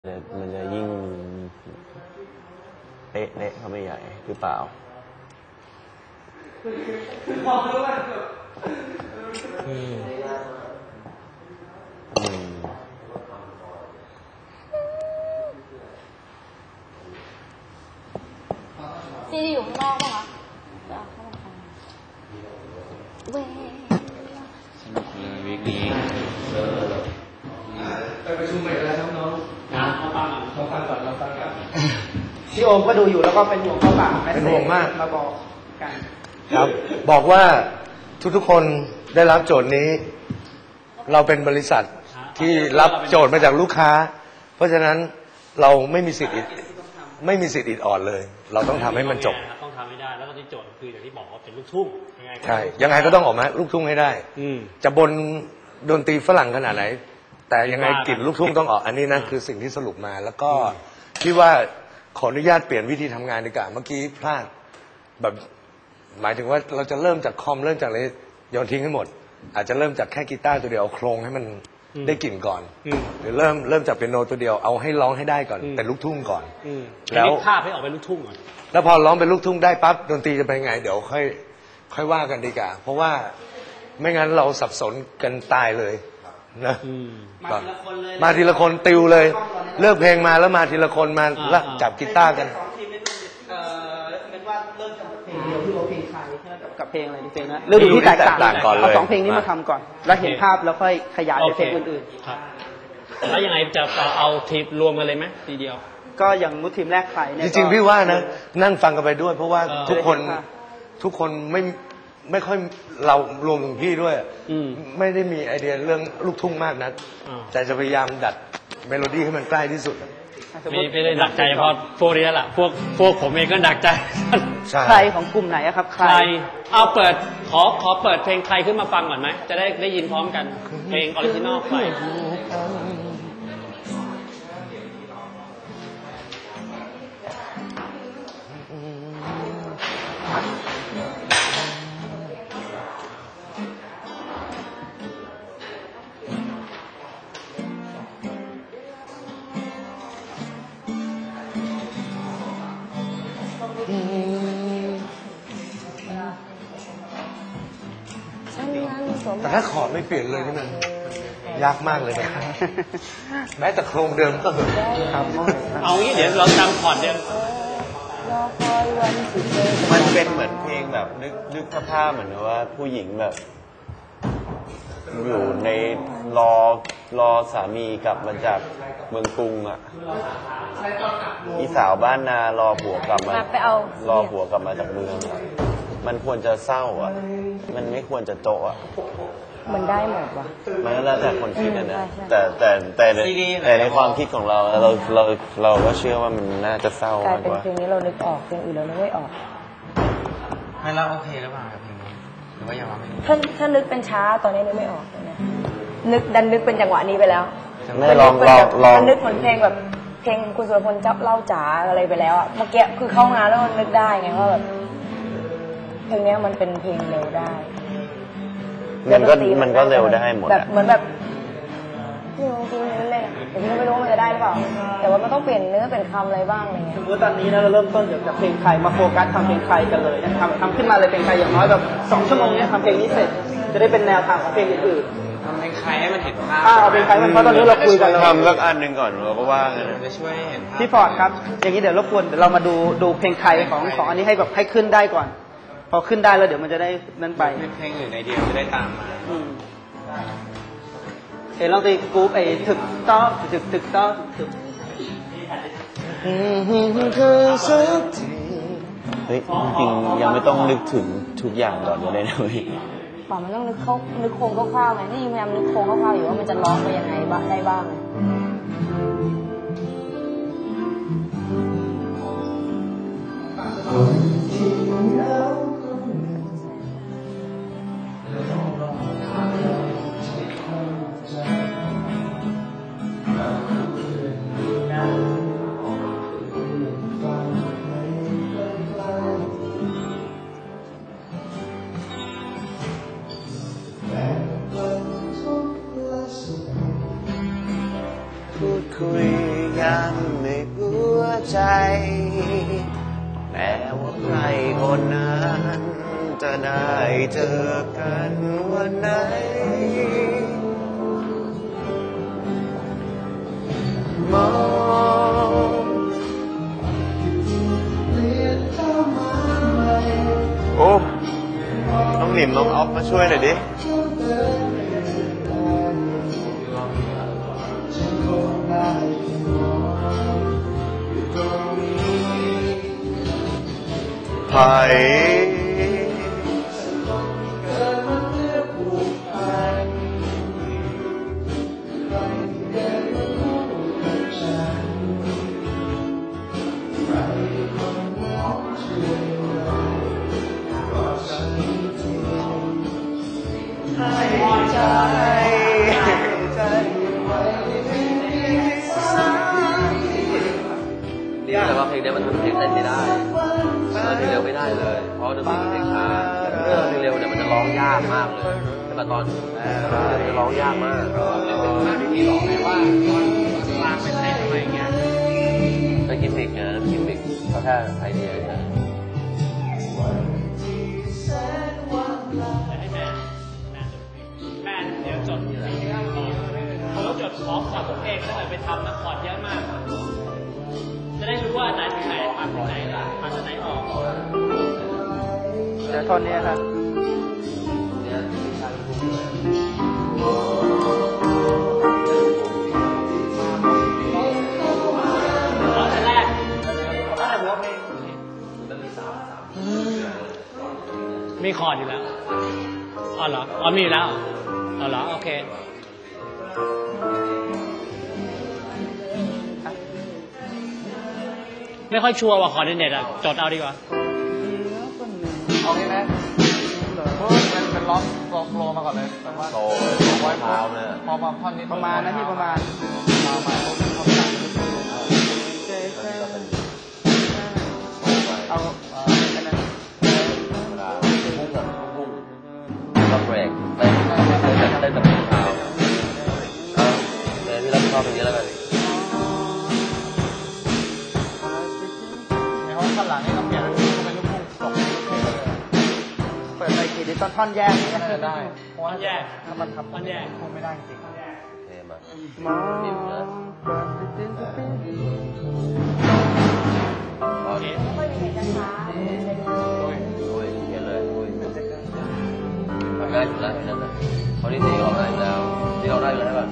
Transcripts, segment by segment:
มันจะยิ่งเป๊ะเละเข้าไปใหญ่หรือเปล่าซีดีอยู่ข้างนอกป่ะคะจะเอาเข้ามาฟังเว้ยสนุกเลยวีคนี้ไปประชุมใหม่แล้วน้องๆเราฟังก่อนพี่โอมก็ดูอยู่แล้วก็เป็นห่วงเขาฝากเป็นห่วงมากมาบอกกันครับบอกว่าทุกๆคนได้รับโจทย์นี้เราเป็นบริษัทที่รับโจทย์มาจากลูกค้าเพราะฉะนั้นเราไม่มีสิทธิ์อิดออดเลยเราต้องทำให้มันจบต้องทำให้ได้แล้วก็ที่โจทย์คืออย่างที่บอกว่าเป็นลูกทุ่งใช่ยังไงก็ต้องออกมาลูกทุ่งให้ได้จะบนดนตรีฝรั่งขนาดไหนแต่ยังไงกลิ่นลูกทุ่งต้องออกอันนี้นะคือสิ่งที่สรุปมาแล้วก็ที่ว่าขออนุญาตเปลี่ยนวิธีทำงานดีกว่าเมื่อกี้พลาดแบบหมายถึงว่าเราจะเริ่มจากคอมเริ่มจากอะไรโยนทิ้งให้หมดอาจจะเริ่มจากแค่กีตาร์ตัวเดียวเอาโครงให้มันได้กลิ่นก่อนหรือเริ่มจากเปียโนตัวเดียวเอาให้ร้องให้ได้ก่อนเป็นลูกทุ่งก่อนแล้วภาพให้ออกเป็นลูกทุ่งก่อนแล้วพอร้องเป็นลูกทุ่งได้ปั๊บดนตรีจะเป็นไงเดี๋ยวค่อยว่ากันดีกว่าเพราะว่าไม่งั้นเราสับสนกันตายเลยนะมาทีละคนติวเลยเลือกเพลงมาแล้วมาทีละคนมาแล้วจับกีตาร์กันเป็นว่าเริ่มจากเพลงเดียวที่เราเพลงไทยกับเพลงอะไรเพลงนะเรื่องที่แตกต่างก่อนเลยเอา2เพลงนี้มาทำก่อนแล้วเห็นภาพแล้วค่อยขยายไปเพลงอื่นๆแล้วยังไงจะเอาทีมรวมกันเลยไหมทีเดียวก็อย่างมุดทีมแรกใครเนี่ยจริงๆพี่ว่านะนั่งฟังกันไปด้วยเพราะว่าทุกคนไม่ค่อยเรารวมถึงพี่ด้วยไม่ได้มีไอเดียเรื่องลูกทุ่งมากนะแต่จะพยายามดัดเมโลดี้ให้มันใกล้ที่สุดไม่ได้ดักใจเพราะพวกนี้แหละพวกผมเองก็ดักใจใครของกลุ่มไหนครับใครเอาเปิดขอเปิดเพลงใครขึ้นมาฟังก่อนไหมจะได้ยินพร้อมกันเพลงออริจินอลใครแต่ถ้าคอร์ดไม่เปลี่ยนเลยนี่มันยากมากเลยนะแม้แต่โครงเดิมก็เหอะครับเอางี้เดี๋ยวเราจำคอร์ดเดิมมันเป็นเหมือนเพลงแบบนึกภาพเหมือนว่าผู้หญิงแบบอยู่ในรอสามีกลับมาจากเมืองกรุงอ่ะอีสาวบ้านนารอผัวกลับมารอผัวกลับมาจากเมืองมันควรจะเศร้าอ่ะมันไม่ควรจะโจ๊ะอ่ะมันได้หมดว่ะมันแล้วแต่คนคิดนะแต่ในความคิดของเราก็เชื่อว่ามันน่าจะเศร้ากลายเป็นเพลงนี้เรานึกออกเพลงอื่นเรานึกไม่ออกไม่แล้วโอเคหรือเปล่าเพลงนี้หรือว่ายังไม่ถ้านึกเป็นช้าตอนนี้นึกไม่ออกเนี่ยนึกเป็นจังหวะนี้ไปแล้วไม่ลองนึกเหมือนเพลงแบบเพลงคุณสุรพลจับเล่าจ๋าอะไรไปแล้วอ่ะเมื่อกี้คือเข้างานแล้วมันนึกได้ไงว่าแบบเพลงนี้มันเป็นเพลงเร็วได้มันก็เร็วได้หมดแบบเหมือนแบบจริงๆเลยแต่พี่ไม่รู้มันจะได้หรือเปล่าแต่ว่ามันต้องเปลี่ยนเนื้อเปลี่ยนคำอะไรบ้างอะไรเงี้ยสมมติตอนนี้นะเราเริ่มต้นจากเพลงไทยมาโฟกัสทำเพลงไทยกันเลยนะทำขึ้นมาเลยเพลงไทยอย่างน้อยแบบ2 ชั่วโมงเนี้ยทำเพลงนี้เสร็จจะได้เป็นแนวทางของเพลงอื่นทำเพลงไทยให้มันเห็นภาพเอาเพลงไทยมันเพราะตอนนี้เราคุยกันทำสักอันหนึ่งก่อนเราก็ว่าจะช่วยเห็นภาพพี่ฟอร์ดครับอย่างนี้เดี๋ยวรบกวนเดี๋ยวเรามาดูเพลงไทยของอันนี้ให้แบบให้ขึ้นได้ก่อนพอขึ้นได้แล้วเดี๋ยวมันจะได้นั่นไปเพลงอื่นในเดียวจะได้ตามมาลองตีกรุ๊ปถึกต้อถึกต้อถึกเฮ้ยจริงยังไม่ต้องนึกถึงทุกอย่างก่อนก็ได้นะเว้ยป่ามันต้องนึกโครงคร่าวๆไงนี่พยายามนึกโครงคร่าวๆอยู่ว่ามันจะร้องไปยังไงได้บ้างใจแม้ว่าใครคนนั้นจะได้เจอกันวันไหนมองโอ้น้องหนิมน้องออฟมาช่วยหน่อยดิไผ่แต่ว่าเพลงนี้มันทำเพลงเต้นไม่ได้เพลงเร็วไม่ได้เลย เพราะดนตรีเพลงช้าเพลงเร็วเนี่ยมันจะร้องยากมากเลยแต่ตอนจะร้องยากมากพี่บอกเลยว่าตอนกลางเป็นอะไรเงี้ยเป็นกิมมิกนะกิมมิกก็แค่ไอเดียนะแม่เดี๋ยวจดเขาต้องจดคอร์สก่อนทุกเพลงถ้าเกิดไปทำนะคอร์ดเยอะมากจะได้รู้ว่าไหนถึงไหนผ่านถึงไหนผ่านถึงไหนออกเดี๋ยวท่อนนี้ครับร้องแต่แรกร้องแต่หัวเพลงมีคอร์ดอยู่แล้วอ๋อเหรออ๋อมีอยู่แล้วอ๋อเหรอโอเคไม่ค่อยชัวร์ว่าคอร์ดิเนตอะจดเอาดีกว่าเอางี้ไหมเพราะมันเป็นล็อกโลมาก่อนเลยแต่ว่าโตไว้เท้าเนี่ยพอมาท่อนนี้ประมาณนะพี่ประมาณมาปุ๊บเข้าไปเอาอันนั้นเวลาพุ่งกับพุ่งก็เบรกเต้นแบบเท้าพี่รับผิดชอบตรงนี้แล้วกันในห้องข้างหลังนี่ต้องเปลี่ยนเป็นลูกพุ่งจบเพลงเลยเปิดไปกี่ดิท่อนแยกนี่ได้เพราะว่าแยกถ้ามันทำมันแยกพุ่งไม่ได้จริงเทมากมองนิ่มนะโอเคไม่มีเพลงช้าโอ้ยเขียนเลยโอ้ยทำง่ายสุดแล้วนั่นแหละเพราะที่ตีออกได้แล้วที่ออกได้อยู่แล้วแบบ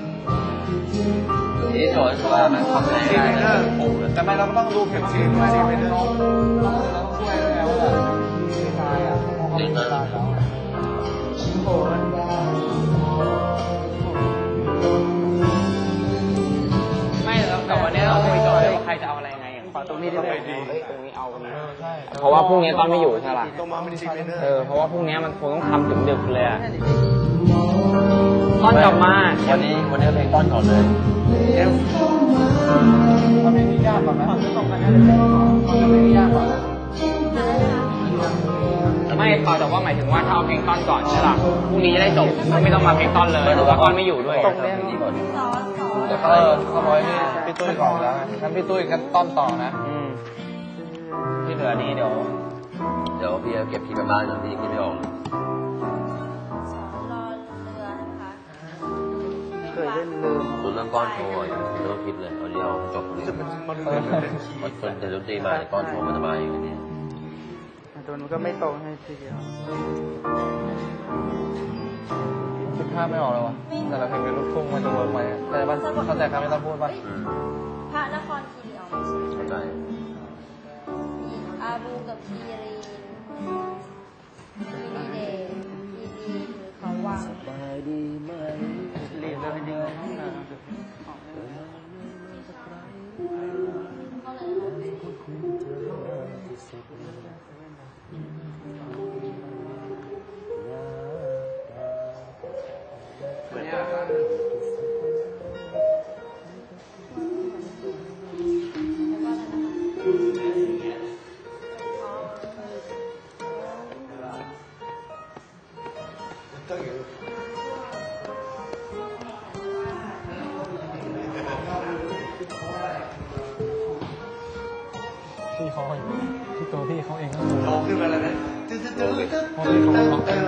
นี่โจทย์คือว่ามันทำง่ายได้พุ่งเลยแต่ไม่เราก็ต้องดูเข็มชีด้วยดิเป็นน้องเราต้องช่วยแล้วว่าตายอ่ะเพราะเขาไม่ตายแล้วไม่แล้วแต่วันนี้เราคุยก่อนว่าใครจะเอาอะไรไงขอตรงนี้ได้ไหมตรงนี้เอาตรงนี้ใช่เพราะว่าพรุ่งนี้ต้นไม่อยู่ใช่ป่ะต้องมาเป็นซีเมนเนอร์เพราะว่าพรุ่งนี้มันคงต้องทำถึงดึกเลยอะต้นกลับมาวันนี้เพลงต้นก่อนเลยทำเพลงนี้ยากกว่าไหมฝั่งที่ตรงกันเนี่ยทำเพลงนี้ยากกว่าไม่เปล่าแต่ว่าหมายถึงว่าถ้าเอาเพลงต้นก่อนใช่ป่ะพรุ่งนี้จะได้จบไม่ต้องมาเพลงต้นเลยเพราะว่าต้นไม่อยู่ด้วยตรงนี้ก่อนแต่เขาบอกนี่พี่ตุ้ยก่อนแล้วงั้นพี่ตุ้ยกันต้นต่อนะที่เหลือนี้เดี๋ยวเดี๋ยวพี่เก็บทีกันบ้านนะพี่คิดไม่ออกเลยเคยเล่นลืมส่วนเรื่องก้อนโชว์ไม่ต้องคิดเลยเอาเดียวจบเลยมันเลยเป็นมันจนเดี๋ยวดนตรีมาในก้อนโชว์มันจะมาอยู่นี่ตัวนู้นก็ไม่ตรงให้ทีเดียวคิดภาพไม่ออกเลยวะแต่ละเพลงเป็นลูกทุ่งมันจะเวิร์กไหมแต่ว่าเข้าใจคำที่ต้องพูดป่ะพระนครคีรีออกไม่ใช่เข้าใจอาบูกับคีรีนคีรีเดชคีรีหรือเขาวังเรียนเลยดีเพี่เขาที่ตัวพี่เขาเองก็โตขึ้นมาแล้วนะเพราะพี่เขาร้อง